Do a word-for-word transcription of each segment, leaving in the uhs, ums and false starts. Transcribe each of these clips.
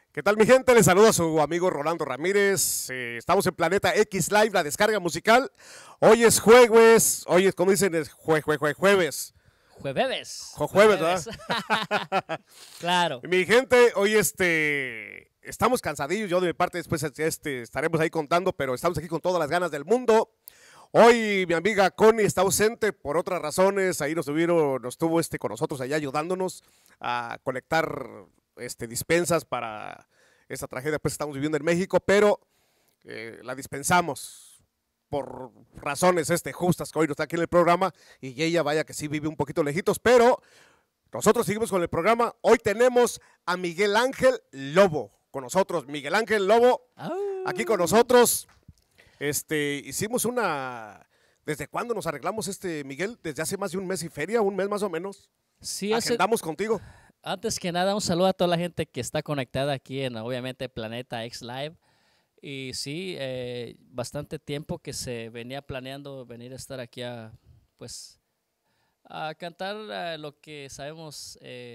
¿Qué tal mi gente? Les saluda a su amigo Rolando Ramírez. Eh, estamos en Planeta X Live, la descarga musical. Hoy es jueves, hoy es, como dicen, es jue, jue, jue, jueves. Jueves. Jo, jueves, ¿verdad? Claro. Mi gente, hoy este, estamos cansadillos. Yo de mi parte después este, estaremos ahí contando, pero estamos aquí con todas las ganas del mundo. Hoy mi amiga Connie está ausente por otras razones. Ahí nos tuvieron, nos tuvo este, con nosotros allá ayudándonos a conectar este, dispensas para esta tragedia pues estamos viviendo en México, pero eh, la dispensamos por razones este, justas que hoy no está aquí en el programa y ella vaya que sí vive un poquito lejitos, pero nosotros seguimos con el programa. Hoy tenemos a Miguel Ángel Lobo con nosotros. Miguel Ángel Lobo, oh. aquí con nosotros. Este, hicimos una... ¿Desde cuándo nos arreglamos, este Miguel? Desde hace más de un mes y feria, un mes más o menos. Sí, agendamos hace... contigo. Antes que nada, un saludo a toda la gente que está conectada aquí en, obviamente, Planeta X Live. Y sí, eh, bastante tiempo que se venía planeando venir a estar aquí a, pues, a cantar uh, lo que sabemos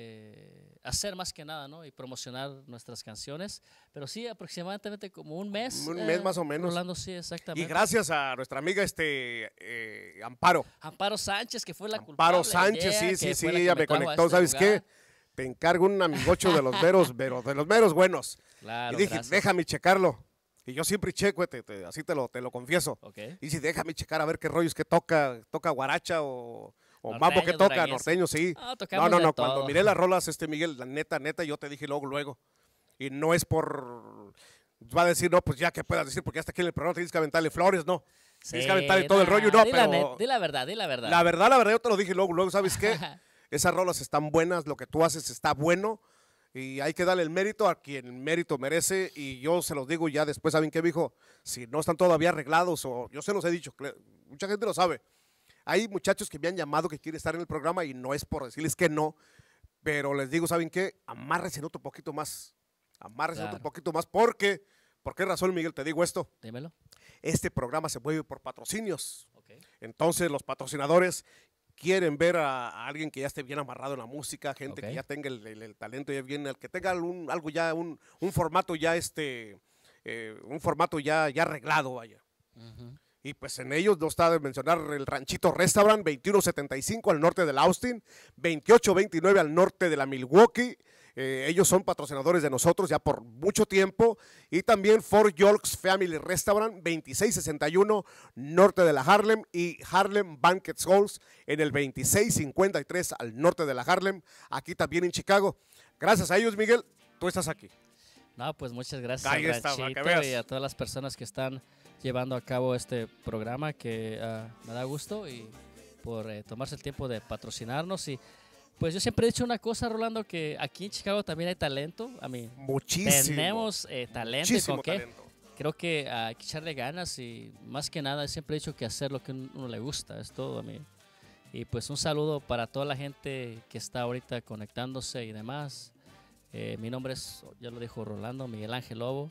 eh, hacer más que nada, ¿no? Y promocionar nuestras canciones. Pero sí, aproximadamente como un mes. Un mes eh, más o menos. Rolando, sí, exactamente. Y gracias a nuestra amiga este eh, Amparo. Amparo Sánchez, que fue la Amparo culpable. Amparo Sánchez, idea, sí, sí, sí, ella ella me conectó. Este ¿Sabes lugar? qué? Te encargo un amigocho de los veros, pero de los veros buenos. Claro, y dije, gracias. déjame checarlo. Y yo siempre checo, te, te, así te lo, te lo confieso. Okay. Y si déjame checar a ver qué rollos, que toca, toca guaracha o... O mambo que toca, norteño, sí. Ah, no, no, no, todo. cuando miré las rolas, este Miguel, la neta, neta, yo te dije luego, luego. Y no es por, va a decir, no, pues ya que puedas decir, porque hasta aquí en el programa tienes que aventarle flores, no. Sí, tienes que aventarle todo el rollo, no, di pero. La net, di la verdad, di la verdad. La verdad, la verdad, yo te lo dije luego, luego, ¿sabes qué? Esas rolas están buenas, lo que tú haces está bueno. Y hay que darle el mérito a quien mérito merece. Y yo se los digo ya después, ¿saben qué, mijo? Si no están todavía arreglados, o yo se los he dicho, mucha gente lo sabe. Hay muchachos que me han llamado que quieren estar en el programa y no es por decirles que no, pero les digo, ¿saben qué? Amárrense otro poquito más, amárrense claro. otro poquito más, porque, ¿por qué razón, Miguel, te digo esto? Dímelo. Este programa se mueve por patrocinios, okay. Entonces los patrocinadores quieren ver a, a alguien que ya esté bien amarrado en la música, gente okay. que ya tenga el, el, el talento ya bien, el que tenga un, algo ya, un, un formato ya, este, eh, un formato ya, ya arreglado, vaya. Uh-huh. Y pues en ellos no está de mencionar el Ranchito Restaurant, veintiuno setenta y cinco al norte del Austin, veintiocho veintinueve al norte de la Milwaukee. Eh, ellos son patrocinadores de nosotros ya por mucho tiempo. Y también Fort York's Family Restaurant, veintiséis sesenta y uno norte de la Harlem. Y Harlem Banquet Halls en el veintiséis cincuenta y tres al norte de la Harlem, aquí también en Chicago. Gracias a ellos, Miguel, tú estás aquí. No, pues muchas gracias Ahí al está, Ranchito y a todas las personas que están llevando a cabo este programa que uh, me da gusto y por eh, tomarse el tiempo de patrocinarnos. Y pues yo siempre he dicho una cosa, Rolando, que aquí en Chicago también hay talento. A mí muchísimo tenemos eh, talento muchísimo y con qué talento. Creo que uh, hay que echarle ganas y más que nada siempre he dicho que hacer lo que uno le gusta, es todo a mí. Y pues un saludo para toda la gente que está ahorita conectándose y demás. Eh, mi nombre es, ya lo dijo Rolando, Miguel Ángel Lobo.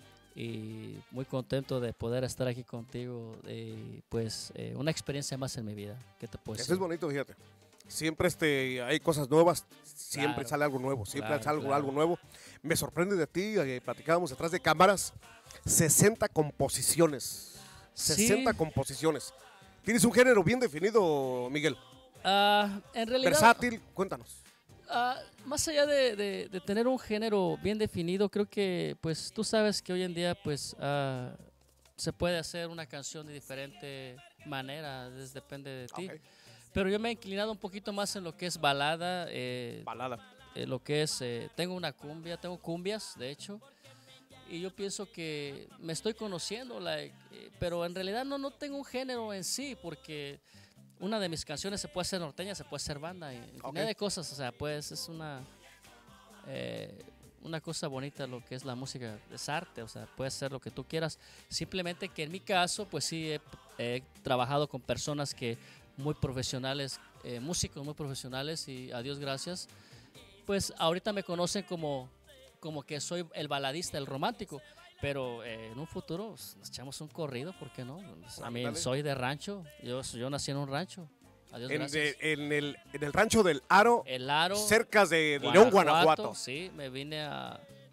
Y muy contento de poder estar aquí contigo, eh, pues eh, una experiencia más en mi vida. ¿Qué te puedo decir? Eso es bonito, fíjate. Siempre este, hay cosas nuevas, siempre claro, sale algo nuevo, siempre claro, sale algo, claro. algo nuevo. Me sorprende de ti, eh, platicábamos detrás de cámaras, sesenta composiciones, sesenta sí. composiciones. ¿Tienes un género bien definido, Miguel? Uh, en realidad... Versátil, cuéntanos. Uh, más allá de, de, de tener un género bien definido, creo que pues tú sabes que hoy en día pues uh, se puede hacer una canción de diferente manera, es, depende de ti. Okay. Pero yo me he inclinado un poquito más en lo que es balada. Eh, balada. Eh, lo que es, eh, tengo una cumbia, tengo cumbias de hecho, y yo pienso que me estoy conociendo, like, eh, pero en realidad no, no tengo un género en sí, porque... Una de mis canciones se puede hacer norteña, se puede hacer banda, y infinidad okay. de cosas, o sea, pues es una eh, una cosa bonita lo que es la música, es arte, o sea, puedes hacer lo que tú quieras, simplemente que en mi caso, pues sí, he, he trabajado con personas que muy profesionales, eh, músicos muy profesionales y a Dios gracias, pues ahorita me conocen como, como que soy el baladista, el romántico. Pero eh, en un futuro nos echamos un corrido, ¿por qué no? A mí soy de rancho, yo, yo nací en un rancho. Adiós, en, gracias. De, en, el, en el rancho del Aro, el Aro cerca de Guanajuato, León, Guanajuato. Sí, me vine a,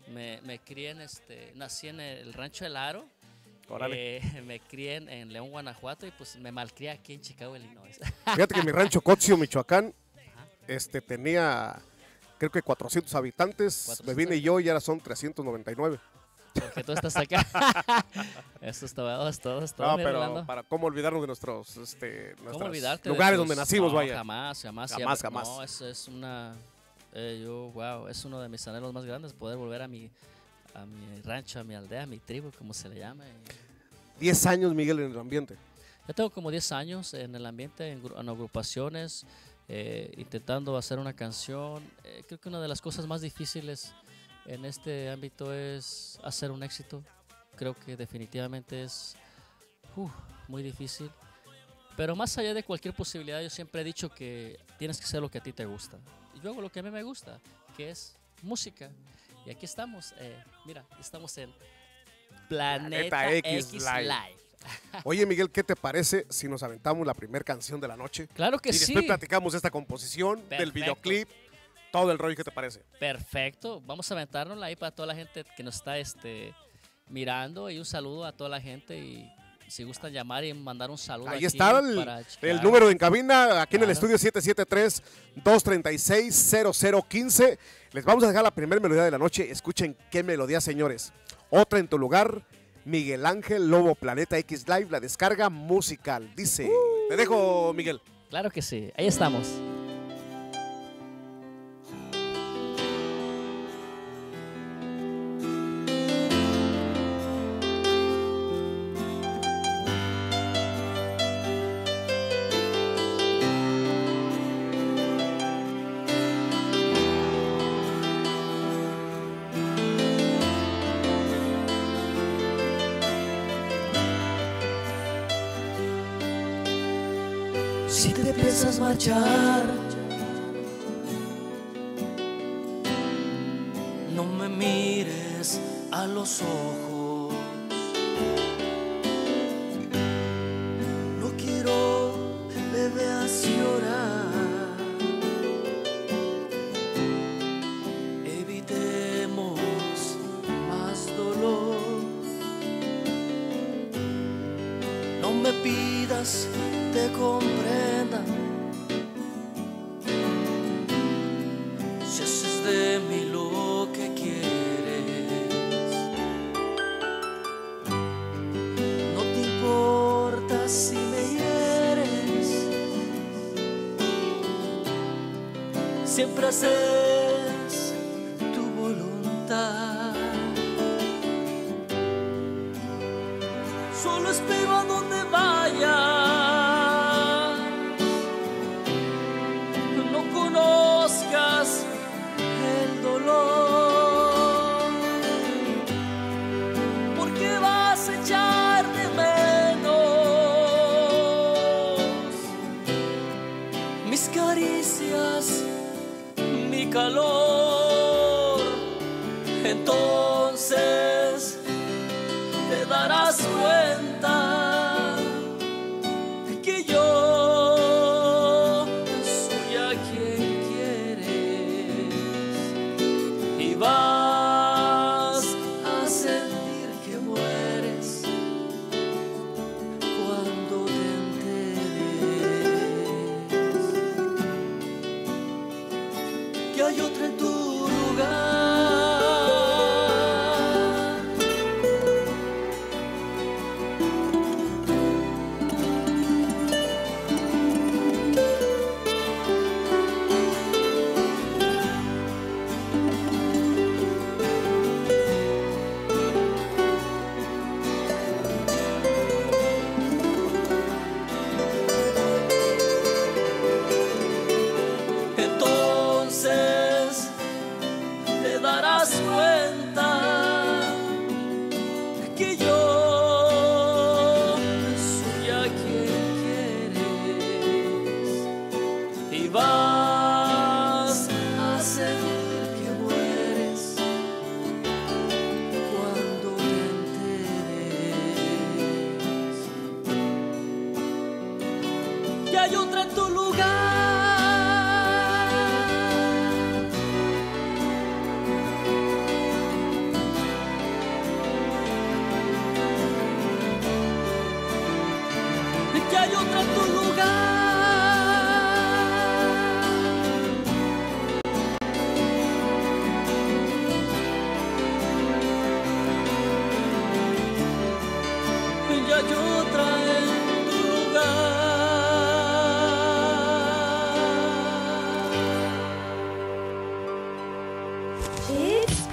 Me, me crié en este, nací en el rancho del Aro. Órale. Eh, me crié en, en León, Guanajuato y pues me malcrié aquí en Chicago, Illinois. Fíjate que mi rancho Cotzio, Michoacán, Ajá. este, tenía creo que cuatrocientos habitantes. cuatrocientos. Me vine yo y ahora son trescientos noventa y nueve. Porque tú estás acá. Eso es todo, es todo, es todo. No, mi pero Rolando. para cómo olvidarnos de nuestros este, ¿Cómo nuestros olvidarte de lugares tus- donde nacimos, no, vaya. Jamás, jamás. y Jamás, a- jamás. No, es, es una. eh, yo, wow, es uno de mis anhelos más grandes poder volver a mi, a mi rancho, a mi aldea, a mi tribu, como se le llame. diez años, Miguel, en el ambiente. Yo tengo como diez años en el ambiente, en, gru- en agrupaciones, eh, intentando hacer una canción. Eh, creo que una de las cosas más difíciles en este ámbito es hacer un éxito. Creo que definitivamente es uh, muy difícil. Pero más allá de cualquier posibilidad, yo siempre he dicho que tienes que hacer lo que a ti te gusta. Y yo hago lo que a mí me gusta, que es música. Y aquí estamos, eh, mira, estamos en Planeta, Planeta X, X Live. Live. Oye, Miguel, ¿qué te parece si nos aventamos la primera canción de la noche? Claro que Y sí. después platicamos de esta composición, del Perfecto. videoclip, todo el rollo, ¿qué te parece? Perfecto, vamos a aventárnosla ahí para toda la gente que nos está este, mirando y un saludo a toda la gente y si gustan llamar y mandar un saludo. Ahí aquí está el, para el Chicago. número en cabina, aquí en el Claro. estudio siete siete tres, dos tres seis, cero cero uno cinco. Les vamos a dejar la primera melodía de la noche. Escuchen qué melodía, señores. Otra en tu lugar, Miguel Ángel Lobo, Planeta X Live, la descarga musical. Dice, te dejo, Miguel. Claro que sí, ahí estamos. Si te piensas marchar, no me mires a los ojos. No quiero me veas llorar. Evitemos más dolor. No me pidas te comprenda. Si haces de mí lo que quieres, no te importa si me hieres. Siempre haces tu voluntad. Solo espero a donde vayas. No conozcas el dolor, porque vas a echar de menos mis caricias, mi calor. Entonces te darás cuenta que yo soy a quien quieres y vas a sentir que mueres cuando te enteres que hay otra en tu lugar. Entonces te darás cuenta que yo soy a quien quieres y vas a sentir que mueres cuando te enteres que hay otra en tu lugar.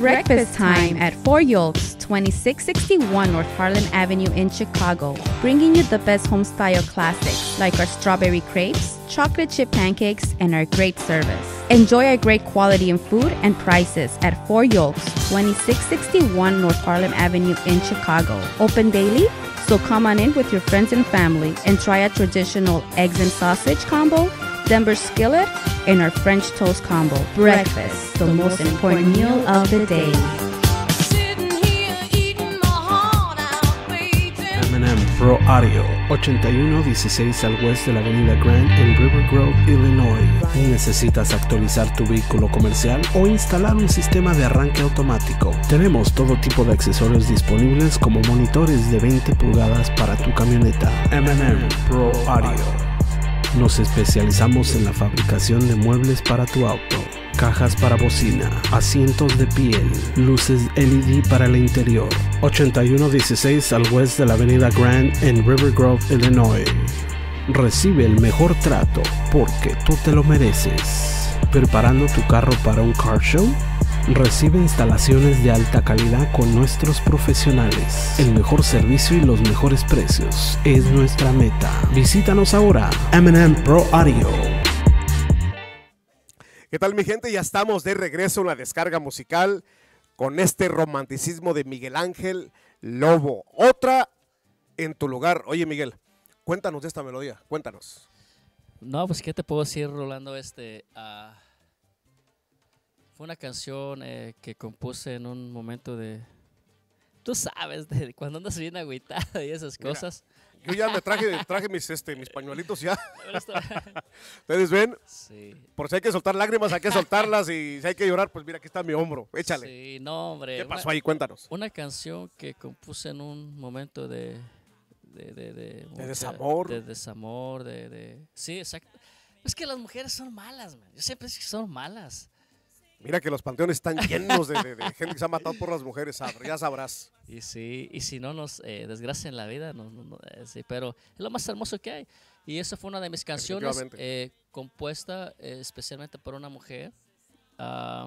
Breakfast time at Four Yolks, twenty-six sixty-one North Harlan Avenue in Chicago, bringing you the best home-style classics like our strawberry crepes, chocolate chip pancakes, and our great service. Enjoy our great quality in food and prices at Four Yolks, twenty-six sixty-one North Harlem Avenue in Chicago. Open daily, so come on in with your friends and family and try a traditional eggs and sausage combo, Denver skillet, and our French toast combo. Breakfast, the most important meal of the day. M and M Pro Audio, ochenta y uno dieciséis al west de la avenida Grant en River Grove, Illinois. ¿Necesitas actualizar tu vehículo comercial o instalar un sistema de arranque automático? Tenemos todo tipo de accesorios disponibles como monitores de veinte pulgadas para tu camioneta. M and M Pro Audio. Nos especializamos en la fabricación de muebles para tu auto, cajas para bocina, asientos de piel, luces L E D para el interior. ochenta y uno dieciséis al west de la avenida Grant en River Grove, Illinois. Recibe el mejor trato porque tú te lo mereces. ¿Preparando tu carro para un car show? Recibe instalaciones de alta calidad con nuestros profesionales. El mejor servicio y los mejores precios es nuestra meta. Visítanos ahora, M and M Pro Audio. ¿Qué tal, mi gente? Ya estamos de regreso en la descarga musical con este romanticismo de Miguel Ángel Lobo. Otra en tu lugar. Oye, Miguel, cuéntanos de esta melodía, cuéntanos. No, pues, ¿qué te puedo decir, Rolando? Este, uh, fue una canción eh, que compuse en un momento de, tú sabes, de cuando andas bien agüitado y esas Mira, cosas. Yo ya me traje, traje mis, este, mis pañuelitos ya. ¿Ustedes ven? Sí. Por si hay que soltar lágrimas, hay que soltarlas, y si hay que llorar, pues mira, aquí está mi hombro, échale. Sí, no, hombre. ¿Qué pasó una, ahí? Cuéntanos. Una canción que compuse en un momento de... De, de, de, mucha, de desamor. De desamor, de, de... Sí, exacto. Es que las mujeres son malas, man. Yo siempre digo que son malas. Mira que los panteones están llenos de, de, de gente que se ha matado por las mujeres, ya sabrás. Y sí, y si no nos eh, desgracian la vida, no, no, no, eh, sí, pero es lo más hermoso que hay. Y esa fue una de mis canciones eh, compuesta eh, especialmente por una mujer uh,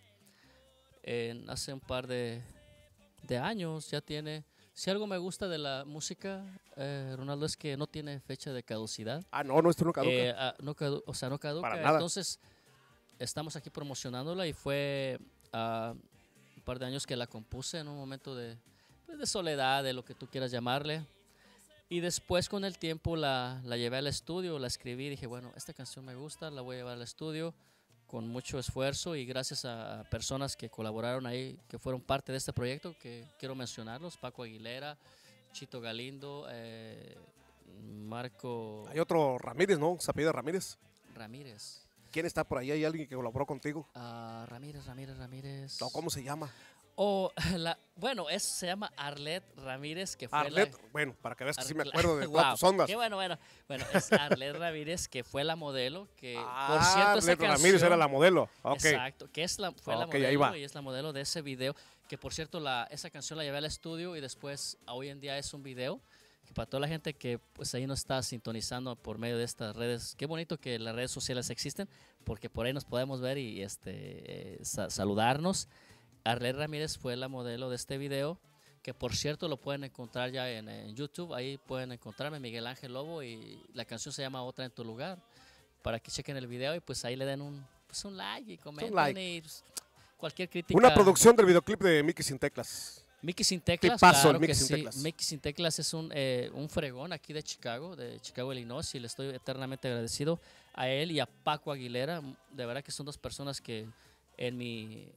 en, hace un par de, de años. Ya tiene, si algo me gusta de la música, eh, Ronaldo, es que no tiene fecha de caducidad. Ah, no, no, esto no caduca. Eh, uh, no cadu o sea, no caduca. Para nada. Entonces, estamos aquí promocionándola y fue uh, un par de años que la compuse en un momento de, de soledad, de lo que tú quieras llamarle. Y después, con el tiempo, la, la llevé al estudio, la escribí y dije, bueno, esta canción me gusta, la voy a llevar al estudio con mucho esfuerzo y gracias a personas que colaboraron ahí, que fueron parte de este proyecto, que quiero mencionarlos: Paco Aguilera, Chito Galindo, eh, Marco... Hay otro Ramírez, ¿no? ¿Se apellida Ramírez? Ramírez. ¿Quién está por ahí? ¿Hay alguien que colaboró contigo? Uh, Ramírez, Ramírez, Ramírez. No, ¿cómo se llama? Oh, la, bueno, es, se llama Arlet Ramírez, que fue Arlet, la, bueno, para que veas que Ar, sí me acuerdo de wow, todas tus ondas. Qué bueno, bueno. Bueno, es Arlet Ramírez, que fue la modelo, que ah, por cierto Arlet esa canción, Ramírez era la modelo. Okay. Exacto, que es la, fue okay, la modelo ahí va. y es la modelo de ese video, que por cierto la, esa canción la llevé al estudio y después hoy en día es un video que para toda la gente que pues ahí nos está sintonizando por medio de estas redes, qué bonito que las redes sociales existen, porque por ahí nos podemos ver y este eh, sa saludarnos. Arlet Ramírez fue la modelo de este video, que por cierto lo pueden encontrar ya en, en YouTube. Ahí pueden encontrarme, Miguel Ángel Lobo, y la canción se llama Otra en tu lugar, para que chequen el video y pues ahí le den un, pues, un like y comenten like. Y pues, cualquier crítica. Una producción del videoclip de Mickey Sin Teclas. Mickey Sin Teclas, paso, claro Mickey que Sin sí. Teclas. Mickey Sin Teclas es un, eh, un fregón aquí de Chicago, de Chicago, Illinois, y le estoy eternamente agradecido a él y a Paco Aguilera. De verdad que son dos personas que en mi...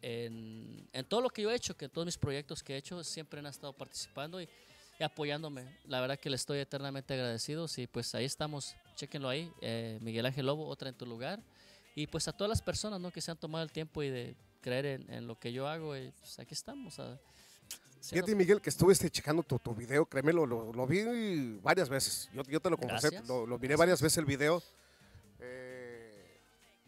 En, en todo lo que yo he hecho, que en todos mis proyectos que he hecho, siempre han estado participando y, y apoyándome. La verdad que le estoy eternamente agradecido. Y pues ahí estamos, chéquenlo ahí, eh, Miguel Ángel Lobo, Otra en tu lugar. Y pues a todas las personas, ¿no?, que se han tomado el tiempo y de creer en, en lo que yo hago, y pues aquí estamos. A, Fíjate, Miguel, que estuve este, checando tu, tu video, créeme, lo, lo, lo vi varias veces. Yo, yo te lo confesé, lo, lo miré Gracias. varias veces el video. Eh,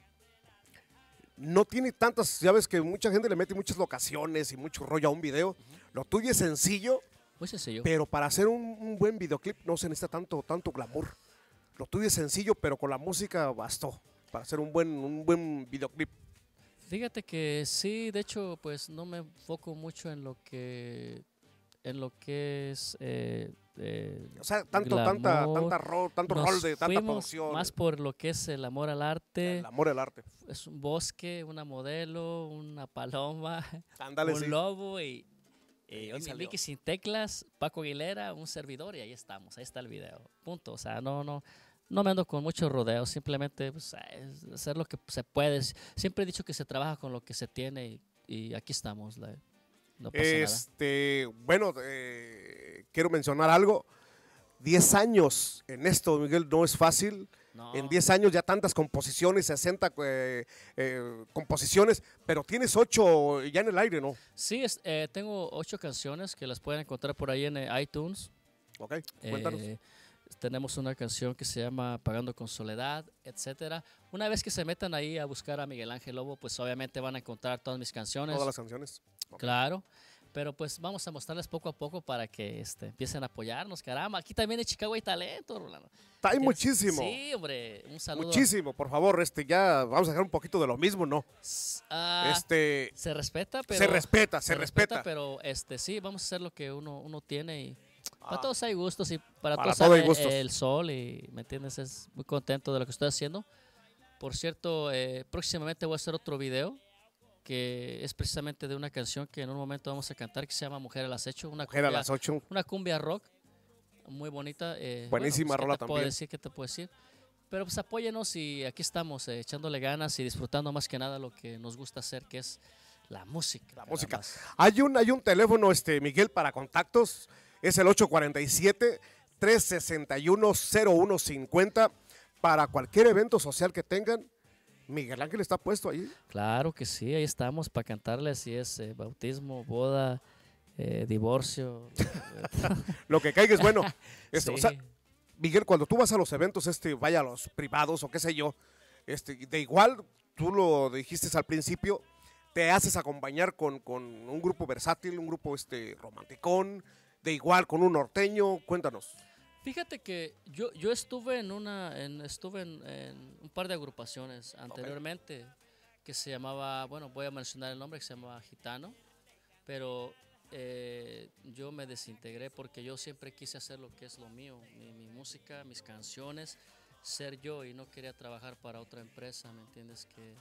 no tiene tantas, ya ves que mucha gente le mete muchas locaciones y mucho rollo a un video. Uh-huh. Lo tuyo es sencillo, Muy sencillo, pero para hacer un, un buen videoclip no se necesita tanto, tanto glamour. Lo tuyo es sencillo, pero con la música bastó para hacer un buen, un buen videoclip. Fíjate que sí, de hecho, pues no me enfoco mucho en lo que, en lo que es eh, eh, O sea, tanto, tanta, glamour. tanta rol, tanto Nos rol de tanta fuimos producción. más por lo que es el amor al arte. El amor al arte. Es un bosque, una modelo, una paloma, Ándale, un sí. lobo y, y ahí yo, mi salió. Mickey sin teclas, Paco Aguilera, un servidor y ahí estamos, ahí está el video. Punto. O sea, no, no, no me ando con muchos rodeos, simplemente pues, es hacer lo que se puede. Siempre he dicho que se trabaja con lo que se tiene y, y aquí estamos. La- no pasa nada. Este, bueno, eh, quiero mencionar algo. Diez años en esto, Miguel, no es fácil. No. En diez años ya tantas composiciones, sesenta eh, eh, composiciones, pero tienes ocho ya en el aire, ¿no? Sí, es- eh, tengo ocho canciones que las pueden encontrar por ahí en eh, iTunes. Ok, cuéntanos. Eh, tenemos una canción que se llama Pagando con Soledad, etcétera. Una vez que se metan ahí a buscar a Miguel Ángel Lobo, pues obviamente van a encontrar todas mis canciones. Todas las canciones. Ok. Claro. Pero pues vamos a mostrarles poco a poco para que este, empiecen a apoyarnos. Caramba, aquí también en Chicago hay talento, Rolando. Hay ¿Tienes? muchísimo. Sí, hombre. Un saludo. Muchísimo, por favor, este ya vamos a dejar un poquito de lo mismo, ¿no? S- ah, Este se respeta, pero... se respeta, se, respeta. Pero este, sí, vamos a hacer lo que uno, uno tiene y... Para Ah. todos hay gustos y para, Para todos todo hay sale gustos. el sol y, ¿me entiendes? Es muy contento de lo que estoy haciendo. Por cierto, eh, próximamente voy a hacer otro video que es precisamente de una canción que en un momento vamos a cantar que se llama Mujer al Acecho, una Mujer a cumbia, las ocho. una cumbia rock muy bonita. eh, Buenísima bueno, pues, ¿qué rola te puedo también. decir? ¿Qué te puedo decir? Pero pues apóyenos y aquí estamos eh, echándole ganas y disfrutando más que nada lo que nos gusta hacer, que es la música. La nada música. más. Hay un, hay un teléfono, este, Miguel, para contactos. Es el ocho cuatro siete, tres seis uno, cero uno cinco cero. Para cualquier evento social que tengan, Miguel Ángel está puesto ahí. Claro que sí, ahí estamos para cantarles si es eh, bautismo, boda, eh, divorcio. Lo que caiga es bueno. Este, Sí. O sea, Miguel, cuando tú vas a los eventos, este, vaya a los privados o qué sé yo, este, de igual, tú lo dijiste al principio, te haces acompañar con, con un grupo versátil, un grupo este, romanticón, de igual con un norteño. Cuéntanos. Fíjate que yo, yo estuve en una, en, estuve en, en un par de agrupaciones anteriormente que se llamaba, bueno, voy a mencionar el nombre, que se llamaba Gitano, pero eh, yo me desintegré porque yo siempre quise hacer lo que es lo mío, mi, mi música, mis canciones, ser yo y no quería trabajar para otra empresa, ¿me entiendes? Que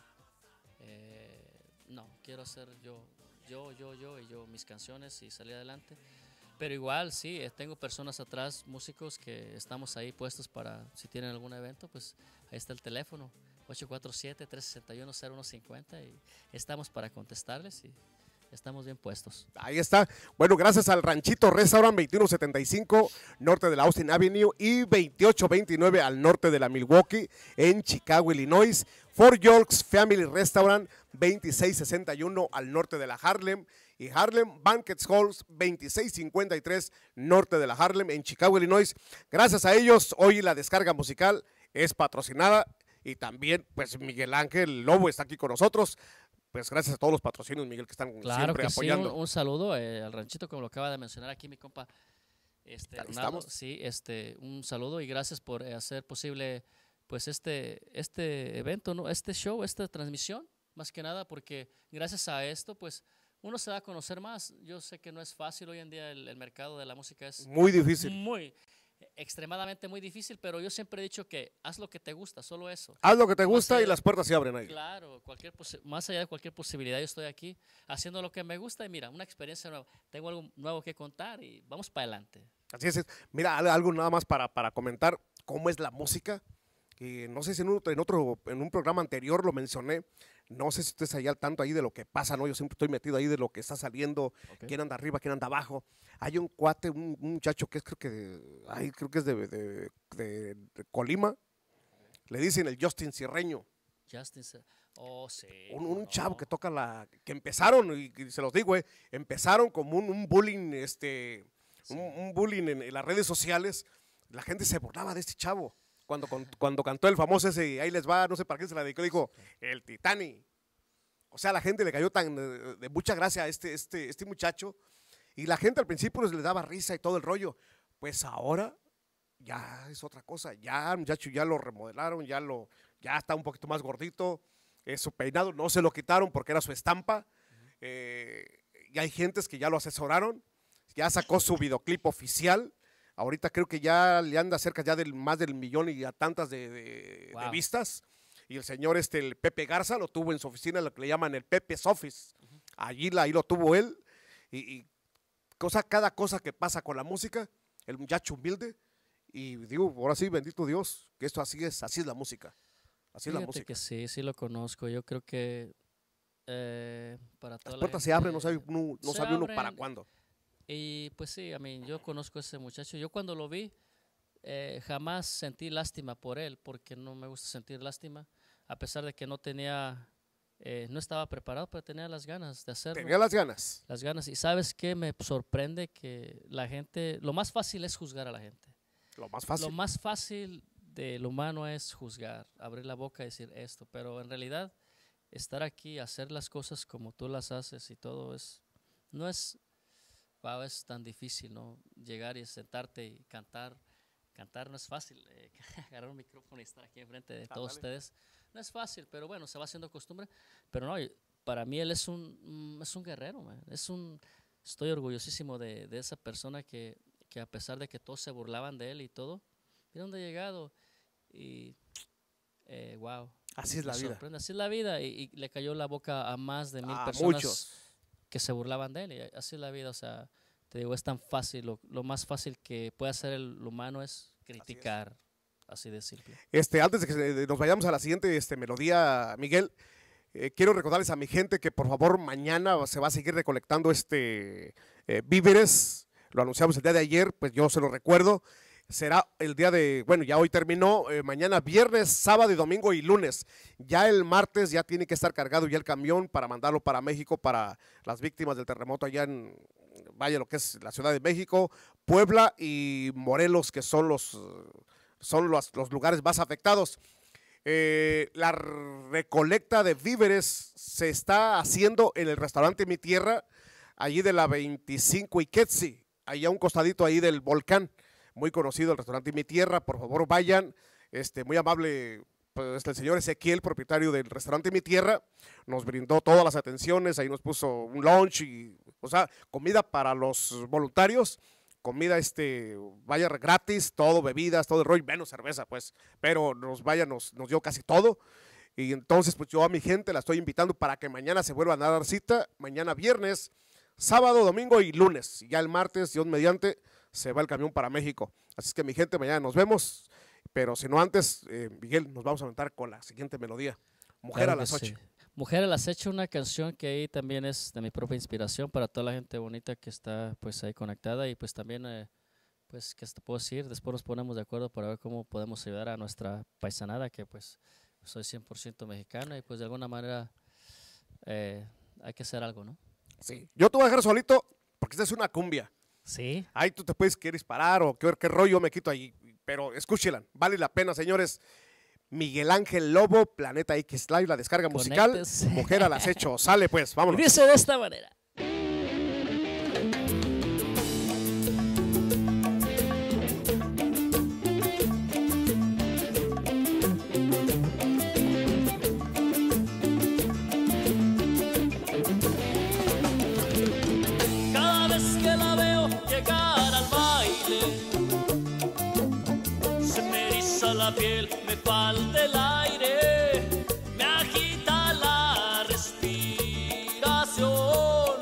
eh, no, quiero hacer yo, yo, yo, yo y yo, mis canciones y salir adelante. Pero igual, sí, eh, tengo personas atrás, músicos que estamos ahí puestos para, si tienen algún evento, pues ahí está el teléfono, ocho cuatro siete, tres seis uno, cero uno cinco cero y estamos para contestarles y estamos bien puestos. Ahí está. Bueno, gracias al Ranchito Restaurant veintiuno setenta y cinco, norte de la Austin Avenue, y veintiocho veintinueve al norte de la Milwaukee, en Chicago, Illinois. Fort York's Family Restaurant veintiséis sesenta y uno al norte de la Harlem. Y Harlem Banquet Halls veintiséis cincuenta y tres norte de la Harlem, en Chicago, Illinois. Gracias a ellos, hoy la descarga musical es patrocinada y también pues Miguel Ángel Lobo está aquí con nosotros. Pues gracias a todos los patrocinios, Miguel, que están Claro siempre que sí, apoyando. un, un saludo eh, al ranchito, como lo acaba de mencionar aquí mi compa. Este, Ahí Ronaldo. estamos. Sí, este, un saludo y gracias por eh, hacer posible pues este, este evento, ¿no? Este show, esta transmisión, más que nada, porque gracias a esto, pues uno se da a conocer más. Yo sé que no es fácil hoy en día, el, el mercado de la música es Muy difícil. muy, extremadamente muy difícil, pero yo siempre he dicho que haz lo que te gusta, solo eso. Haz lo que te Más gusta y allá- las puertas se abren ahí. Claro, cualquier posi- más allá de cualquier posibilidad, yo estoy aquí haciendo lo que me gusta y mira, una experiencia nueva. Tengo algo nuevo que contar y vamos para adelante. Así es. es. Mira, al- algo nada más para, para comentar cómo es la música. Que no sé si en, un, en otro, en un programa anterior lo mencioné. No sé si ustedes ahí al tanto ahí de lo que pasa, ¿no? Yo siempre estoy metido ahí de lo que está saliendo, Ok. quién anda arriba, quién anda abajo. Hay un cuate, un, un muchacho que es creo que, de- ay, creo que es de, de- de- de Colima. Le dicen el Justin Cierreño. Justin, se- oh sí. Un, cómo un chavo no. que toca la, que empezaron, y, y se los digo, eh, empezaron como un, un bullying, este, un, un bullying en, en las redes sociales. La gente se burlaba de este chavo. Cuando, con- cuando cantó el famoso ese, ahí les va, no sé para qué se la dedicó, dijo, el Titanic. O sea, la gente le cayó tan de, de mucha gracia a este, este, este muchacho. Y la gente al principio les, les daba risa y todo el rollo. Pues ahora ya es otra cosa. Ya, muchacho, ya lo remodelaron, ya, lo, ya está un poquito más gordito. eh, su peinado, no se lo quitaron porque era su estampa. Eh, y hay gentes que ya lo asesoraron, ya sacó su videoclip oficial. Ahorita creo que ya le anda cerca ya del más del millón y a tantas de, de, Wow. de vistas. Y el señor este, el Pepe Garza, lo tuvo en su oficina, lo que le llaman el Pepe's Office. Uh-huh. Allí la, ahí lo tuvo él. Y, y cosa, cada cosa que pasa con la música, el muchacho humilde. Y digo, ahora sí, bendito Dios, que esto así es, así es la música. Así Fíjate es la música. que sí, sí lo conozco. Yo creo que eh, para toda Las la puertas gente, se abren, no sabe uno, no se sabe uno abren. para cuándo. Y pues sí, I mean, yo conozco a ese muchacho. Yo cuando lo vi, eh, jamás sentí lástima por él, porque no me gusta sentir lástima, a pesar de que no tenía, eh, no estaba preparado, pero tenía las ganas de hacerlo. Tenía las ganas. Las ganas. Y ¿sabes qué? Me sorprende que la gente, lo más fácil es juzgar a la gente. Lo más fácil. Lo más fácil del humano es juzgar, abrir la boca y decir esto, pero en realidad estar aquí, hacer las cosas como tú las haces y todo es, no es, wow, es tan difícil, ¿no? Llegar y sentarte y cantar, cantar no es fácil, eh, agarrar un micrófono y estar aquí enfrente de Ah, todos vale. ustedes, no es fácil, pero bueno, se va haciendo costumbre, pero no, para mí él es un, mm, es un guerrero, man. Es un, estoy orgullosísimo de, de esa persona que, que a pesar de que todos se burlaban de él y todo, mira dónde ha llegado y eh, wow. Así es la Me vida. sorprende, así es la vida y, y le cayó la boca a más de mil A personas muchos. que se burlaban de él y así es la vida, o sea, te digo, es tan fácil, lo, lo más fácil que puede hacer el humano es criticar, así, así de simple. Este, antes de que se- nos vayamos a la siguiente este, melodía, Miguel, eh, quiero recordarles a mi gente que por favor mañana se va a seguir recolectando este eh, víveres. Lo anunciamos el día de ayer, pues yo se lo recuerdo. Será el día de, bueno, ya hoy terminó, eh, mañana viernes, sábado y domingo y lunes. Ya el martes ya tiene que estar cargado ya el camión para mandarlo para México, para las víctimas del terremoto allá en, vaya, lo que es la Ciudad de México, Puebla y Morelos, que son los, son los, los lugares más afectados. Eh, la recolecta de víveres se está haciendo en el restaurante Mi Tierra, allí de la veinticinco y Quetzi, allá a un costadito ahí del volcán, muy conocido el restaurante Mi Tierra. Por favor vayan, este, muy amable, pues, el señor Ezequiel, propietario del restaurante Mi Tierra, nos brindó todas las atenciones, ahí nos puso un lunch y, o sea, comida para los voluntarios, comida, este, vaya, gratis, todo, bebidas, todo el rollo, menos cerveza, pues, pero nos vaya, nos, nos dio casi todo. Y entonces, pues yo a mi gente la estoy invitando para que mañana se vuelvan a dar cita, mañana viernes, sábado, domingo y lunes. Y ya el martes, Dios mediante, se va el camión para México. Así es que mi gente, mañana nos vemos. Pero si no antes, eh, Miguel, nos vamos a aventar con la siguiente melodía. Mujer Claro a las que ocho. sí. Mujer a las ocho, una canción que ahí también es de mi propia inspiración para toda la gente bonita que está pues ahí conectada y pues también, eh, pues, ¿qué te puedo decir? Después nos ponemos de acuerdo para ver cómo podemos ayudar a nuestra paisanada, que pues soy cien por ciento mexicano y pues de alguna manera eh, hay que hacer algo, ¿no? Sí. Yo te voy a dejar solito porque esta es una cumbia. Sí. Ahí tú te puedes querer disparar o qué, qué rollo me quito ahí. Pero escúchela, vale la pena, señores. Miguel Ángel Lobo, Planeta X Live, la descarga musical. Conéctese. Mujer a las ocho. Sale pues, Y vámonos. dice de esta manera. Cada vez que la veo llegar al baile, se me eriza la piel, me falta el aire, me agita la respiración.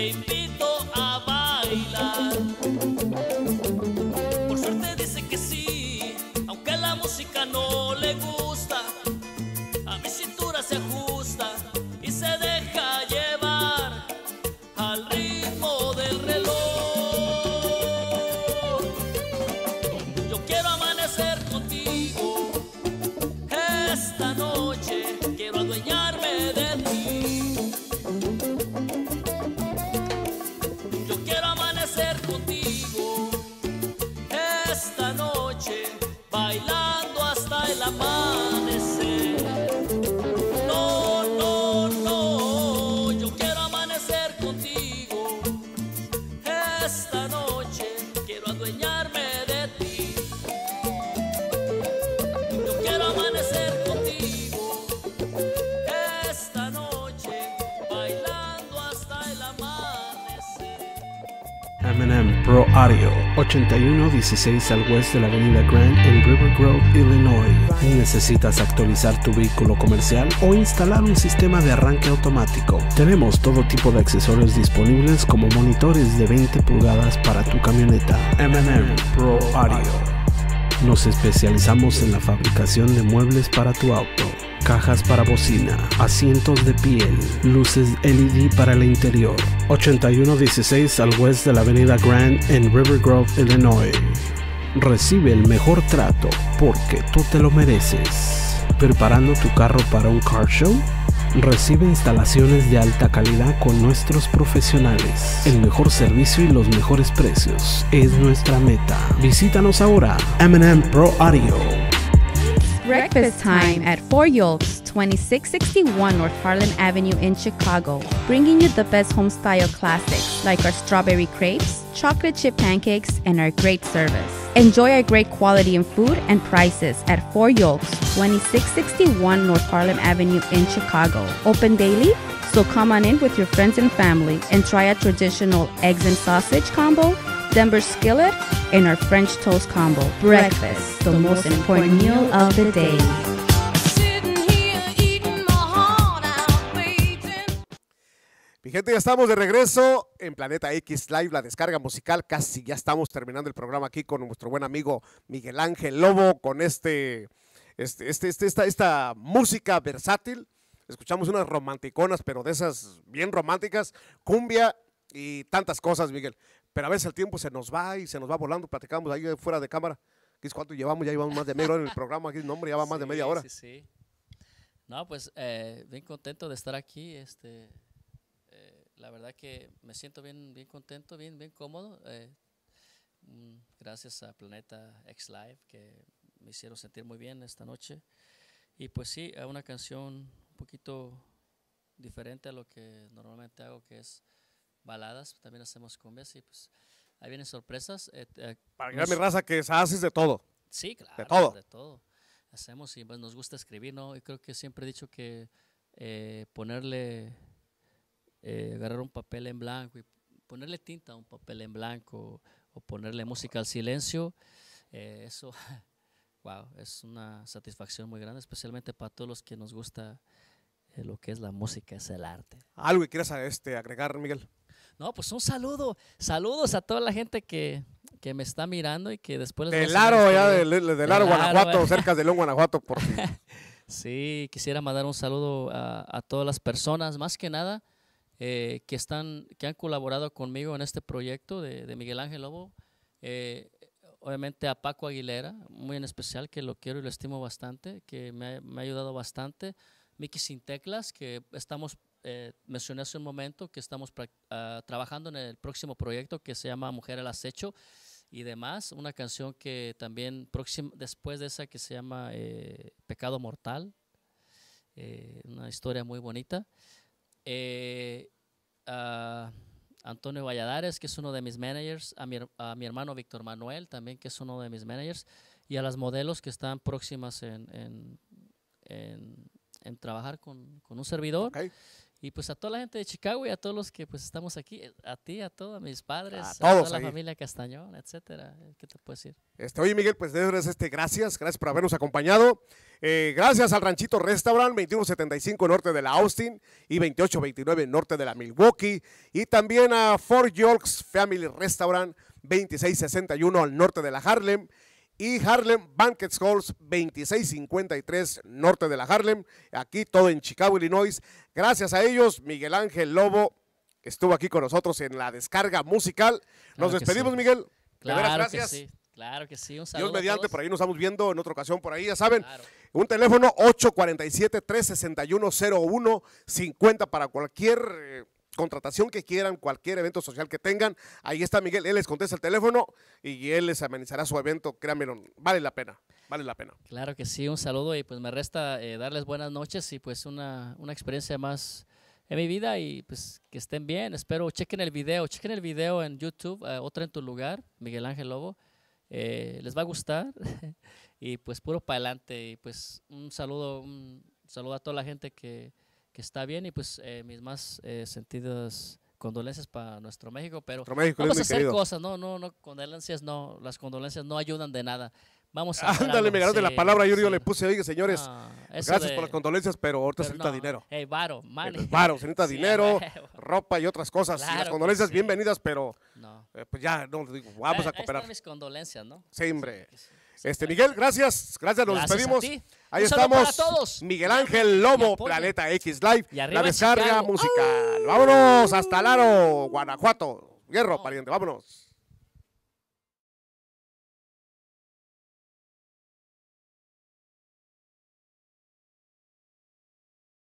te invito a bailar. Por suerte dice que sí, aunque la música no le gusta. A mi cintura se ajusta y se deja llevar al ritmo del reloj. Yo quiero amanecer contigo esta noche, quiero adueñarme de ti. Yo quiero amanecer contigo esta noche, bailando hasta el amanecer. No, no, no, yo quiero amanecer contigo esta noche, quiero adueñarme de ti. Yo quiero amanecer contigo esta noche, bailando hasta el amanecer. M and M Pro Audio, ochenta y uno dieciséis al oeste de la avenida Grant en River Grove, Illinois. ¿Necesitas actualizar tu vehículo comercial o instalar un sistema de arranque automático? Tenemos todo tipo de accesorios disponibles como monitores de veinte pulgadas para tu camioneta. M and M Pro Audio. Nos especializamos en la fabricación de muebles para tu auto, cajas para bocina, asientos de piel, luces L E D para el interior. ochenta y uno dieciséis al oeste de la avenida Grant en River Grove, Illinois. Recibe el mejor trato porque tú te lo mereces. ¿Preparando tu carro para un car show? Recibe instalaciones de alta calidad con nuestros profesionales. El mejor servicio y los mejores precios es nuestra meta. Visítanos ahora. M and M Pro Audio. Breakfast time at Four Yolks, twenty-six sixty-one North Harlan Avenue in Chicago, bringing you the best home-style classics like our strawberry crepes, chocolate chip pancakes, and our great service. Enjoy our great quality in food and prices at Four Yolks, twenty-six sixty-one North Harlan Avenue in Chicago. Open daily, so come on in with your friends and family and try a traditional eggs and sausage combo, Denver skillet, and our French toast combo. Breakfast, the most important meal of the day. Mi gente, ya estamos de regreso en Planeta X Live, la descarga musical. Casi ya estamos terminando el programa aquí con nuestro buen amigo Miguel Ángel Lobo, con este, este, este, este esta, esta música versátil. Escuchamos unas romanticonas, pero de esas bien románticas, cumbia y tantas cosas, Miguel. Pero a veces el tiempo se nos va y se nos va volando. Platicamos ahí fuera de cámara. ¿Qué es cuánto llevamos? Ya llevamos más de media hora en el programa. Aquí, no, hombre, ya va más Sí, de media hora. Sí, sí. No, pues eh, bien contento de estar aquí. Este, eh, la verdad que me siento bien, bien contento, bien, bien cómodo. Eh, mm, gracias a Planeta X Live que me hicieron sentir muy bien esta noche. Y pues sí, a una canción un poquito diferente a lo que normalmente hago, que es baladas. También hacemos cumbias y pues ahí vienen sorpresas. Eh, eh, Para que nos- vean mi raza que haces de todo. Sí, claro. De todo. De todo. Hacemos y pues, nos gusta escribir, ¿no? Y creo que siempre he dicho que eh, ponerle, eh, agarrar un papel en blanco y ponerle tinta a un papel en blanco o ponerle música al silencio, eh, eso, wow, es una satisfacción muy grande, especialmente para todos los que nos gusta eh, lo que es la música, es el arte. ¿Algo que quieras este, agregar, Miguel? No, pues un saludo, saludos a toda la gente que, que me está mirando y que después les voy a Del enseñar Laro, este ya video. del, del Del Laro, Laro, Guanajuato, eh. cerca de León, Guanajuato. Por si. Sí, quisiera mandar un saludo a, a todas las personas, más que nada, eh, que están, que han colaborado conmigo en este proyecto de, de Miguel Ángel Lobo. Eh, obviamente a Paco Aguilera, muy en especial, que lo quiero y lo estimo bastante, que me, ha- me ha ayudado bastante. Miki Sin Teclas, que estamos, eh, mencioné hace un momento, que estamos prac- ah, trabajando en el próximo proyecto que se llama Mujer al Acecho y demás. Una canción que también, próxim- después de esa, que se llama eh, Pecado Mortal. Eh, una historia muy bonita. Eh, a Antonio Valladares, que es uno de mis managers, a mi, her- a mi hermano Víctor Manuel, también, que es uno de mis managers, y a las modelos que están próximas en, en, en- en trabajar con, con un servidor. Ok. Y pues a toda la gente de Chicago y a todos los que pues estamos aquí, a ti, a todos, a mis padres, A a, todos toda la ahí. familia Castañón, etcétera. ¿Qué te puedo decir? Este, oye, Miguel, pues de veras, este, gracias, gracias por habernos acompañado. Eh, gracias al Ranchito Restaurant, veintiuno setenta y cinco norte de la Austin y veintiocho veintinueve norte de la Milwaukee. Y también a Fort Yorks Family Restaurant, veintiséis sesenta y uno al norte de la Harlem. Y Harlem Banquet Halls, veintiséis cincuenta y tres norte de la Harlem. Aquí todo en Chicago, Illinois. Gracias a ellos, Miguel Ángel Lobo estuvo aquí con nosotros en la descarga musical. Nos Claro que despedimos, sí. Miguel. De Claro veras, que gracias. sí, claro que sí. Un saludo Dios a mediante, todos. por ahí nos estamos viendo en otra ocasión, por ahí, ya saben. Claro. Un teléfono ocho cuatro siete, tres seis uno, cero uno cinco cero para cualquier eh, contratación que quieran, cualquier evento social que tengan. Ahí está Miguel, él les contesta el teléfono y él les amenizará su evento. Créanmelo, vale la pena, vale la pena. Claro que sí, un saludo y pues me resta eh, darles buenas noches y pues una, una experiencia más en mi vida y pues que estén bien. Espero, chequen el video, chequen el video en YouTube, eh, Otra en tu lugar, Miguel Ángel Lobo. Eh, les va a gustar y pues puro para adelante y pues un saludo, un saludo a toda la gente que, que está bien y pues eh, mis más eh, sentidas condolencias para nuestro México, pero Nuestro México vamos a es muy hacer querido. cosas, no, no, no, condolencias no, las condolencias no ayudan de nada. Vamos a hacer Ándale, algo, me ganaste la sí, palabra, yo, yo sí. le puse, oye, señores, No, eso gracias de- por las condolencias, pero ahorita se pero necesita no, dinero. Hey, varo, money. Varo, se necesita Sí, dinero, a huevo. ropa y otras cosas. Y Claro las que condolencias sí. bienvenidas, pero No. eh, pues ya, no, digo, vamos Ahí- a ahí cooperar. están mis condolencias, ¿no? Sí, hombre. Sí, sí, sí. Este, Miguel, gracias, gracias, nos Gracias a despedimos. ti. Ahí Un saludo estamos, para todos. Miguel Y Ángel amen, y Lobo, apoyen. Planeta X Live, Y arriba la descarga Chicago. musical. Vámonos hasta Laro, Guanajuato. Hierro, pariente, vámonos.